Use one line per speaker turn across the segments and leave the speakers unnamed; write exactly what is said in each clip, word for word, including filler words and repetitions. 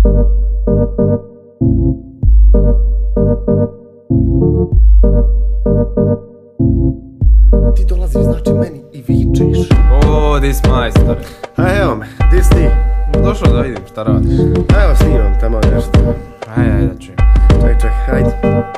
Ti dolaziš znači meni i vičeš.
O, dis majstor.
A evo me, di si ti?
Došao da vidim šta radiš.
Evo snimam tamo nešto.
Ajde, ajde da čujem.
Ček, ček, hajde.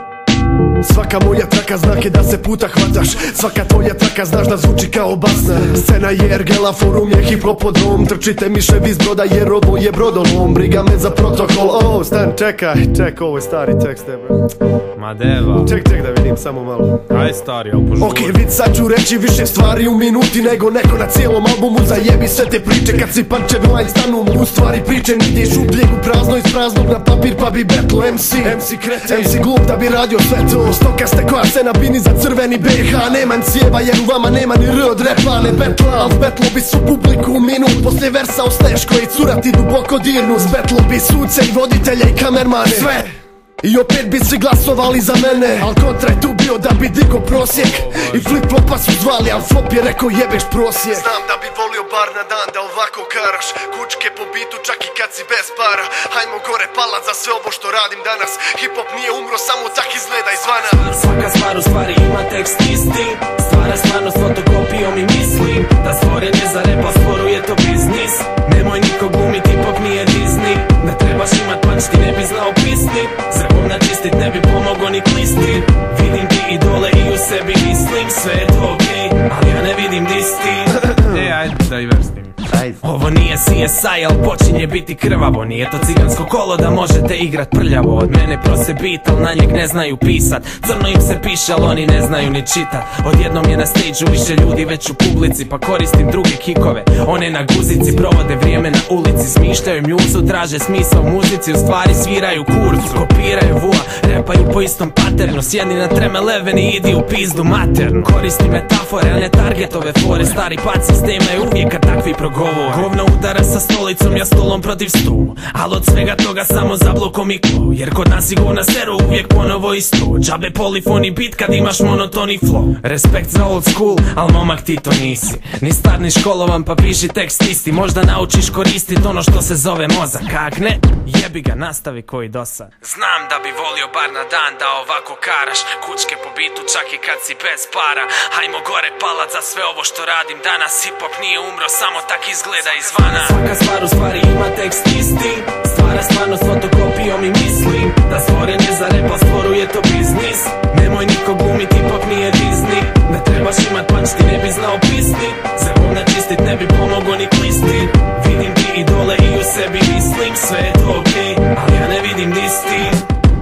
Svaka moja traka znak je da se puta hvataš. Svaka tvoja traka znaš da zvuči kao basna. Scena je ergela, forum je hipopodrom. Trčite miševi iz broda jer ovo je brodolom. Briga me za protokol, o, stan, čekaj. Ček, ovo je stari tekst, evo.
Ma deva.
Ček, ček da vidim, samo malo.
Aj stari, ali požuri.
Okej, vid sad ću reći više stvari u minuti nego neko na cijelom albumu. Zajebi sve te priče kad si pančev line stanu mu. U stvari priče niti iz šupljeg u prazno, iz praznog na papir pa bi betlo em si em si kreten, em si glup da bi radio sve to. Stokaste koja se na bini za crveni be ha. Neman cijeva jer u vama nema ni r od repa. Ne betla, al betlo bi su publiku u minut. Poslije versa ostaješ koji curati duboko dirnu. Betlo bi suce i voditelja i kamermane. Sve! I opet bi svi glasovali za mene, al kontra je tu bio da bi digo prosjek. I flip-flopa su zvali, al flop je rekao jebeš prosjek. Znam da bi volio bar na dan da ovako karaš kučke po bitu čak i kad si bez para. Hajmo gore palat za sve ovo što radim danas. Hip-hop nije umro, samo tak izgleda izvana.
Svaka stvar u stvari ima tekst isti. Stvara stvarno s fotokopijom i mislim da stvoren je za rap, a stvoruje to biznis. Nemoj niko glumit, hip-hop nije Disney. Ne trebaš imat punch, ti ne bi znao pisni. Zrkom načistit ne bi pomogo ni klisti. Vidim ti idole i u sebi mislim sve je to okej, ali ja ne vidim di si ti.
E, ajde da i vrstim.
Ovo nije C S I, al počinje biti krvavo. Nije to cigansko kolo da možete igrat prljavo. Od mene prose beat, al na njeg ne znaju pisat. Crno im se piše, al oni ne znaju ni čitat. Odjednom je na stage-u više ljudi već u publici, pa koristim druge kikove. One na guzici provode vrijeme na ulici. Smišljaju mjuzu, traže smisao u muzici. U stvari sviraju kurcu, kopiraju vua, repaju po istom paternu. Sjedni na treme leveni, idi u pizdu maternu. Koristim metafore, a ne targetove fore. Stari pad sistema je uvijek kad takvi progovore. Govno udara sa stolicom, ja stolom protiv stu. Al od svega toga samo za blokom i klo. Jer kod nas i govna seru uvijek ponovo isto. Džabe polifon i beat kad imaš monotoni flow. Respekt za old school, al momak ti to nisi. Ni star ni školovan pa piši tekst isti. Možda naučiš koristit ono što se zove mozak. Kak ne, jebi ga, nastavi koji dosad. Znam da bi volio bar na dan da ovako karaš kučke po bitu čak i kad si bez para. Hajmo gore palat za sve ovo što radim danas. Hip-hop nije umro, samo tak izgleda izvana. Svaka stvar u stvari ima tekst isti. Stvara stvarno s fotokopijom i mislim da stvoren je za rap, a stvoruje to biznis. Nemoj niko glumit, hip-hop nije Disney. Ne trebaš imat punch, ti ne bi znao pisni. Zrkom načistit ne bi pomogo ni klisti. Vidim ti idole i u sebi mislim sve je to okej, ali ja ne vidim di si ti.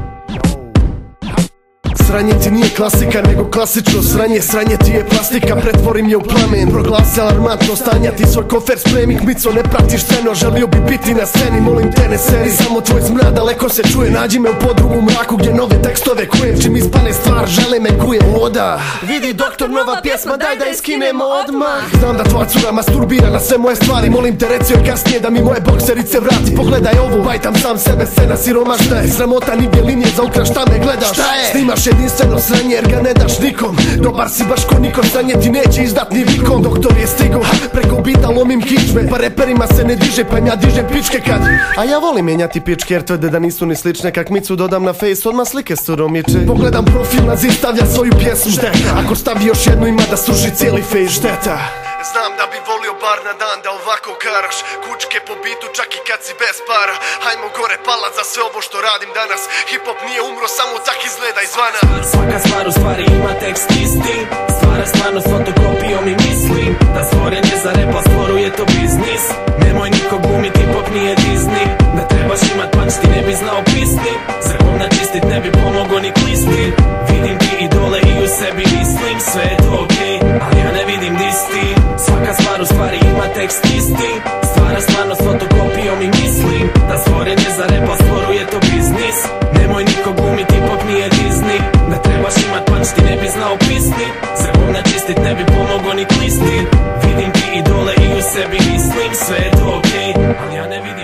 Sranje ti nije klasika, nego klasično sranje. Sranje ti je plastika, pretvorim je u plamen. Proglasi alarmantno stanja, ti svoj kofer spremi. Mico, ne pratiš sceno, želio bi biti na sceni. Molim te ne seri, samo tvoj smrad daleko se čuje. Nađi me u podrumu mraku gdje nove tekstove kujem. Čim ispane stvar, žele me kuje voda. Vidi doktor, nova pjesma, daj da iskinemo odmah. Znam da tvoja cura masturbira na sve moje stvari. Molim te reci joj kasnije da mi moje bokserice vrati. Pogledaj ovu, bajtam sam sebe, scena siromašna je. Sramota nigdje linije za ukra, šta me gledaš? Šta je? Snimaš jedinstveno sranje jer ga ne daš nikom. Dobar si baš ko niko, sranje ti neće izdat ni vikom. Doktor je stigo, preko bita lomim kičme. Pa reperima se ne diže, pa im ja dižem pičke kad. A ja volim mijenjati pičke jer tvrde da nisu ni slične. Kak Micu dodam na face, odmah slike suromiče. Pogledam profil na zid, stavlja svoju pjesmu. Šteta, ako stavi još jednu ima da suši cijeli face. Šteta. Znam da bi volio bar na dan da ovako karaš kučke po bitu čak i kad si bez para. Hajmo gore palat za sve ovo što radim danas. Hip-hop nije umro, samo tak izgleda izvana.
Svaka stvar u stvari ima tekst isti. Stvara stvarno s fotokopijom i mislim da stvoren je za rap, a stvoruje to biznis. Nemoj niko glumit, hip-hop nije Disney. Ne trebaš imat punch, ti ne bi znao pisni. Zrkom načistit ne bi pomogo ni klisti. Vidim ti idole i u sebi mislim sve je to okej, ali ja ne vidim di si ti. Svaka stvar u stvari ima tekst isti. Stvara stvarno s fotokopijom i mislim da stvoren je za rap, a stvoruje to biznis. Nemoj niko glumit, hip-hop nije Disney. Ne trebaš imat punch, ti ne bi znao pisni. Zrkom načistit ne bi pomogo ni klisti. Vidim ti idole i u sebi mislim sve je to okej, ali ja ne vidim